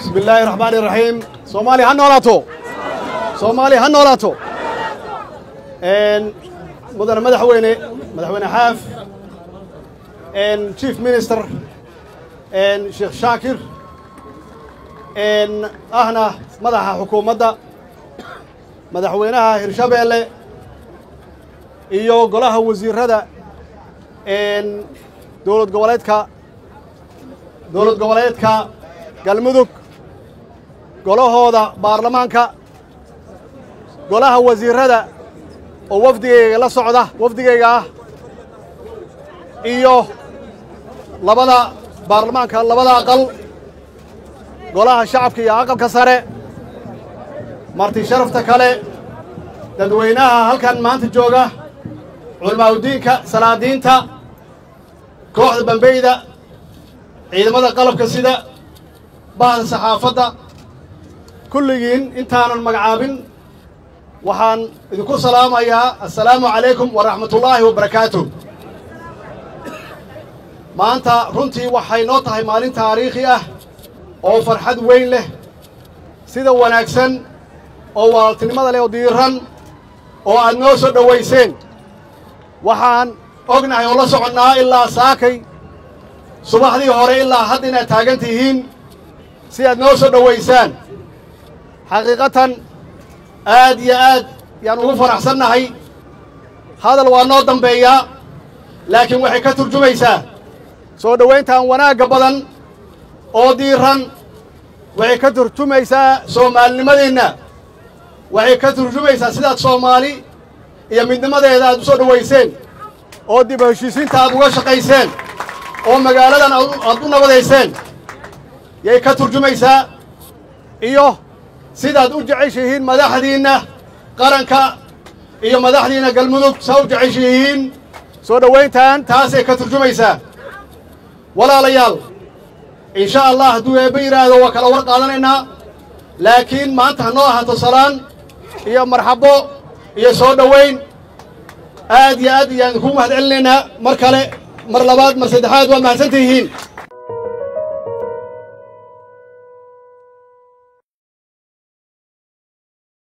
بسم الله الرحمن الرحيم صومالي هنولاتو صومالي هنولاتو مدن مدحوينه حاف شيف مينستر شيخ شاكر أهنا مدح حكومة مدحوينها هرشابيل iyo golaha wasiirada dowlad goboleedka galmudug golahooda baarlamaanka golaha wasiirada oo wafdigeyga ah iyo labada baarlamaanka labada aqal golaha shacabka iyo aqalka sare marti sharafta kale dadweynaha halkan maanta jooga culmaaudiinka salaadiinta kooxda bambeyda ciidamada qalabka sida bahda saxaafadda kulligiin intaanan magacaabin waxaan idinku salaamayaa assalaamu calaykum waraxmatullaahi wabarakaatuh maanta runtii waxay noo tahay maalin taariikhi ah oo farxad weyn leh sida wanaagsan oo walaaltinimada leh oo diiran oo aad noo soo dhowayseen waxaan ognahay oo la soconnaa ilaa saakay subaxdii hore ilaa hadda inaad taagan tihiin si aad noo soo dhowaysaan xaqiiqatan aad iyo aad yaan ugu faraxsannahay hadal waa noo dambeeyaa laakiin waxay ka turjumaysaa soo dhowayntan wanaagga badan oo diiran waxay ka turjumaysaa soomaalinimadeenna waxay ka turjumaysaa sidaad soomaali iyo midnimadeeda aad u soo dhowayseen oo dib u heshiisiinta aad uga shaqayseen oo magaaladan aad u nabadayseen yay ka turjumaysaa iyo sidaad u jeceshihiin madaxdiinna qaranka iyo madaxdiinna galmudug saa u jeceshihiin soo dhowayntan taasay ka turjumaysaa walaalayaal insha allah hadduu eebba yidhaahdo waa kala war qaadanaynaa laakiin maanta ha noo ahaato salaan iyo marxabo iyo soo dhowayn aad iyo aad ayaan ku mahad celinaynaa mar kale mar labaad mar saddexaad waa mahadsantihiin